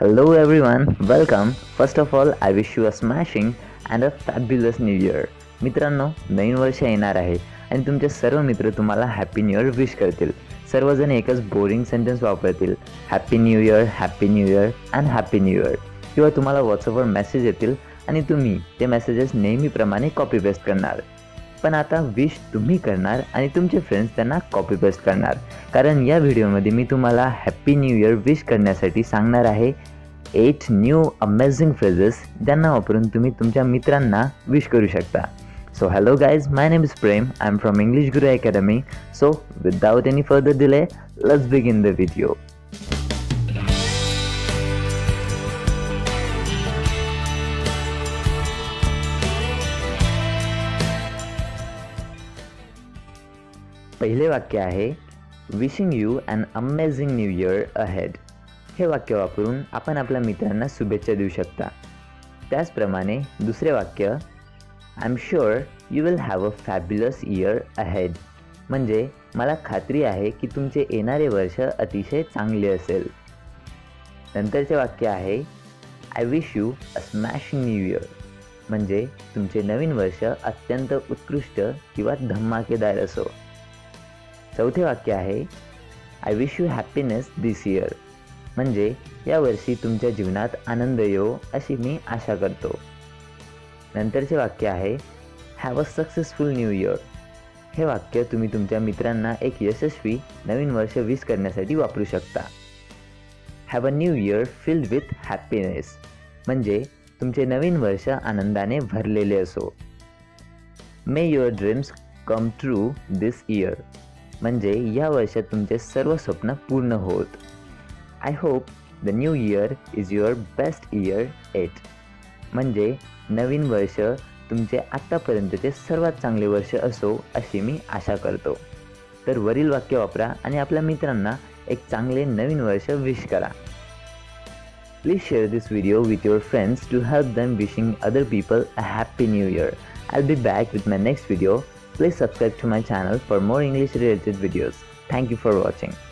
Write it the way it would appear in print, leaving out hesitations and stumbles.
Hello everyone, welcome. First of all, I wish you a smashing and a fabulous new year. मित्रांनो, नवीन वर्ष येणार आहे आणि तुमचे सर्व मित्र तुम्हाला हॅपी न्यू इयर विश करतील. सर्वजण एकच बोरिंग सेंटेन्स वापरतील, happy new year, happy new year and happy new year. किंवा तुम्हाला व्हॉट्सअपवर मेसेज येतील आणि तुम्ही ते मेसेजेस नेहमीप्रमाणे कॉपी पेस्ट करणार. पण आता विश तुम्ही करणार आणि तुमचे फ्रेंड्स त्यांना कॉपी पेस्ट करणार. कारण या व्हिडिओमध्ये मी तुम्हाला हॅपी न्यू इयर विश करण्यासाठी सांगणार आहे 8 न्यू अमेझिंग फ्रेजेस ज्यांना वापरून तुम्ही तुमच्या मित्रांना विश करू शकता. So hello guys, my name is Prem. I'm from English Guru Academy. So without any further delay, let's begin the video. पहिले वाक्य आहे wishing you an amazing new year ahead. हे वाक्य वापरून आपण आपल्या मित्रांना शुभेच्छा देऊ शकता. त्याचप्रमाणे दुसरे वाक्य I am sure you will have a fabulous year ahead. म्हणजे मला खात्री आहे की तुमचे येणारे वर्ष अतिशय चांगले असेल. नंतरचे वाक्य आहे I wish you a smashing new year. म्हणजे तुमचे नवीन वर्ष अत्यंत उत्कृष्ट किंवा धमाकेदार असो. चौथे वाक्य आहे I wish you happiness this year. म्हणजे यावर्षी तुमच्या जीवनात आनंद येवो अशी मी आशा करतो. नंतरचे वाक्य आहे have a successful new year. हे वाक्य तुम्ही तुमच्या मित्रांना एक यशस्वी नवीन वर्ष विश करण्यासाठी वापरू शकता. Have a new year filled with happiness. म्हणजे तुमचे नवीन वर्ष आनंदाने भरलेले असो. May your dreams come true this year. म्हणजे या वर्षात तुमचे सर्व स्वप्न पूर्ण होत. I hope the new year is your best year yet. म्हणजे नवीन वर्ष तुमचे आत्तापर्यंतचे सर्वात चांगले वर्ष असो अशी मी आशा करतो. तर वरील वाक्य वापरा आणि आपल्या मित्रांना एक चांगले नवीन वर्ष विश करा. Please share this video with your friends to help them wishing other people a happy new year. I'll be back with my next video. Please subscribe to my channel for more English related videos. Thank you for watching.